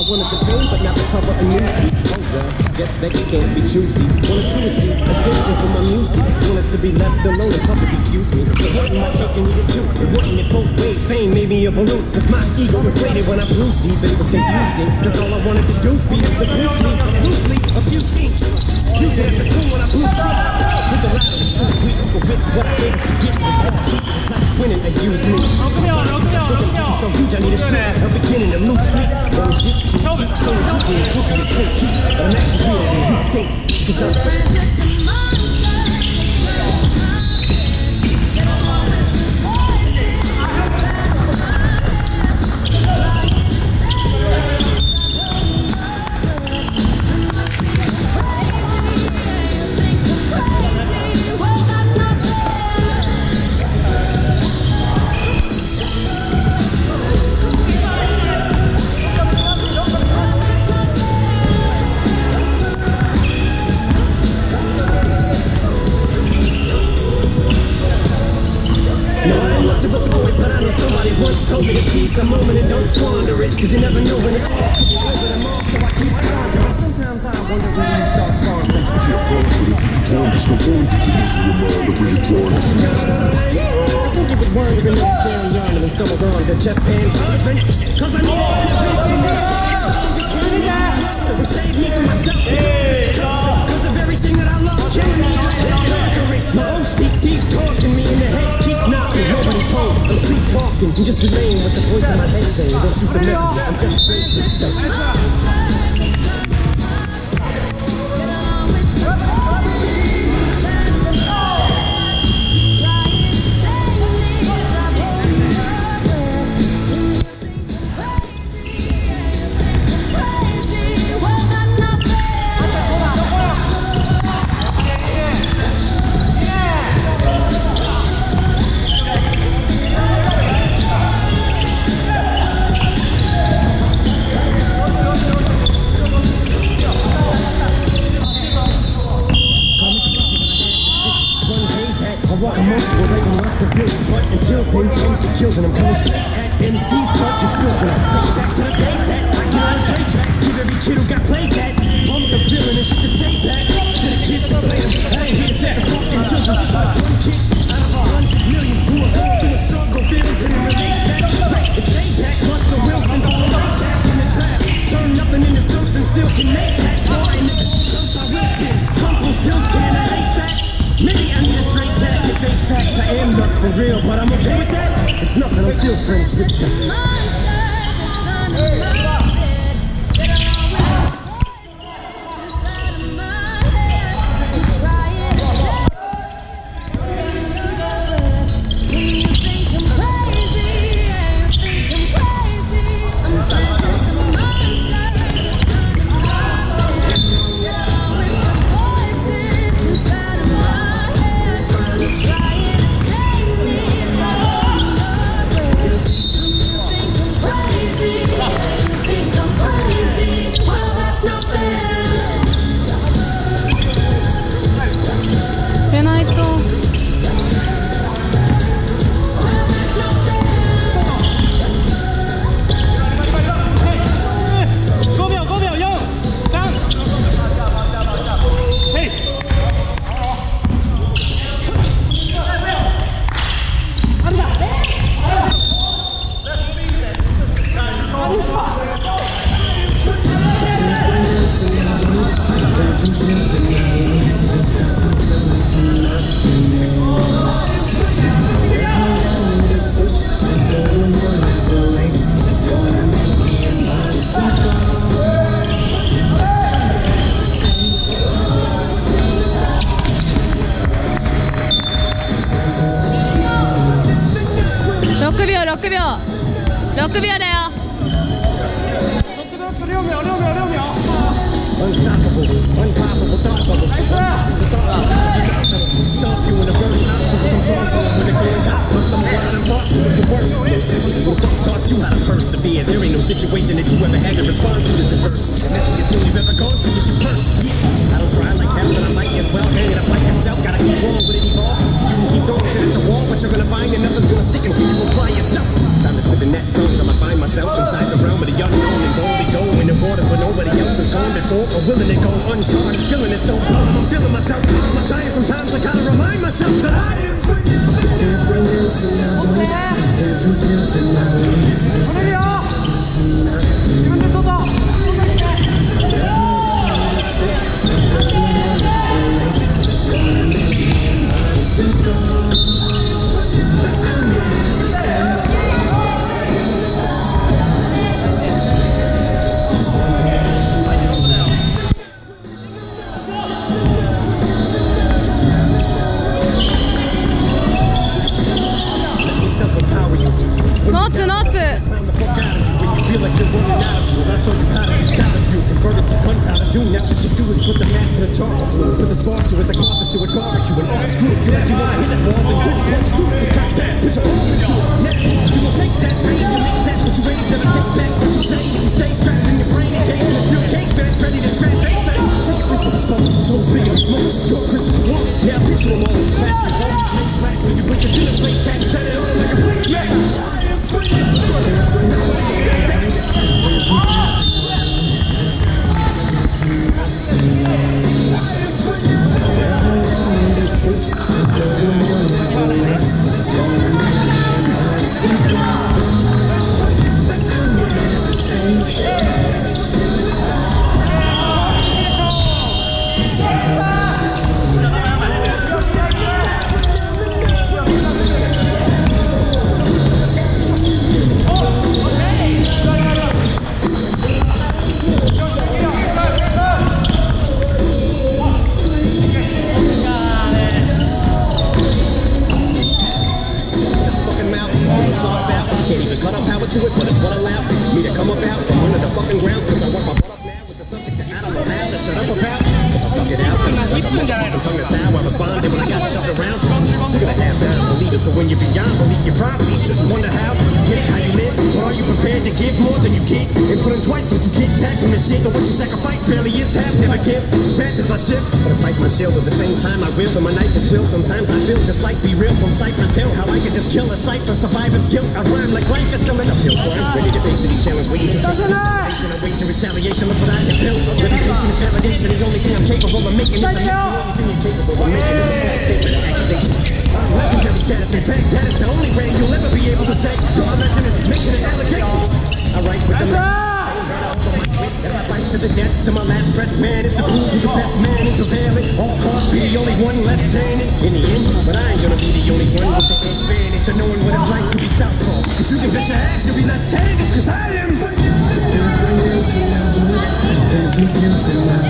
wanted the fame, but not the cover of Newsweek. Oh well, guess beggars can't be choosy. Wanted to receive attention from my music. Wanted to be left alone in public, excuse me. It wasn't my cake and eat it too. It wasn't it both ways. Fame made me a balloon. Cause my ego inflated when I blew see, but it was confusing. Cause all I wanted to do was be the Bruce Lee. A few things. Use it as a tool when I blew speak. With the lottery, but with what I able to get was so sweet. It's like winning, they use me. So huge, I need a shot. I'm beginning to lose sleep. But I'm actually better than you think. Cause I'm once told me to seize the moment and don't squander it. Cause you never know when it all could be over them all, so I keep conjuring. Sometimes I wonder when you start sparring things. I think it would work if you never carry on and stumbled on to Jeff Van Carson. Cause I need intervention. It would save me from myself. Cause of everything that I love killing me. My OCD's talking me in the head. Keep knocking, nobody's home. I'm sleepwalking. I'm just relaying what the voice in my head saying. Don't shoot the messenger, I'm just racing. And I'm coming straight at MC's fucking skills. When I take it back to the days that I get on a trade track. Give every kid who got played that. All of the feeling and shit to say back. To the kids who play them, I ain't here to set the fucking children. One kid out of 100 million who are going through a struggle, feelings and release that. It's payback, Russell Wilson, all the way back in the trap. Turn nothing into something, still can make that. Starting to jump, I will skin. Crumple, still can I ace that? Maybe I need a straight jacket, face facts. I am nuts for real, but I'm okay with that. It's nothing, I'm still friends with them. Unstoppable, unpoppable thought bubble. Stop you in the burning obstacles. I'm trying to when the game hot. Plus I'm what I'm taught was the worst. No system will taught you how to persevere. There ain't no situation that you ever had to respond to that's adverse. The messiest thing you've ever gone through is your first. I don't cry like hell, but I might as well hang it up like yourself. Gotta keep on with it, evolve. You can keep throwing shit at the wall, but you're gonna find that nothing's gonna stick until you apply yourself. Time to slip in that zone. I'ma find myself inside the realm of the unknown and boldly go in the or willing to go uncharged. Feeling it so blunt, I'm feeling myself. I'm trying sometimes, I gotta remind myself that I am free. Nocy! Feel like you're running out of fuel. I show you how to disguise you. Convert it to gunpowder. Do now what you do is put the match in the charcoal fluid. Put the spark to it, the carcass to it, barbecue and all screw. Feel like you wanna hit that ball, then do it. Punch through it, just cut that. Put your all into it. Now you will take that range and make that what you raise. Never take back what you say. If you stay strapped in your brain in case and it's still case, man, it's ready to scratch face. Take it, listen, spoke. So speaking of smoke, you're Christopher Wallace. Now picture them all as fast as you face back. When you put your dinner plate tag, set it on like a place. Yeah, I am free. To it, but it's what allowed me to come about from under the fucking ground. Cause I want my butt up now. It's a subject that I don't know how to shut up about. Cause I stuck it out and like a motherfucking tongue to towel. I responded when I got shoved around. You're gonna have that believe us, but when you're beyond belief, you probably shouldn't wonder how you get it, how you live. Or are you prepared to give more than you get? And put in twice what you get back from the shit. Or what you sacrifice barely is half, never give. That is my shift, but it's like my shield. At the same time I will, when my knife is real. Sometimes I feel just like Be Real from Cypress Hill. How I could just kill a cipher, survivor's guilt. I rhyme like life is still in a pill. Ready to face any challenge, waiting to taste the salvation. I wage in retaliation, look what I can build. Reputation is validation, the only thing I'm capable of making is a mix. The only thing you're capable of making is a false statement of accusation. Legendary status and tag, that is the only way you'll ever be able to say your legend is making an allegation. I write with the as I fight to the death, to my last breath, man, it's to prove who the best man is available. All costs, be the only one left standing in the end, but I ain't gonna be the only one with the advantage of knowing what it's like to be southpaw. Cause you can bet your ass you'll be left-handed, cause I am.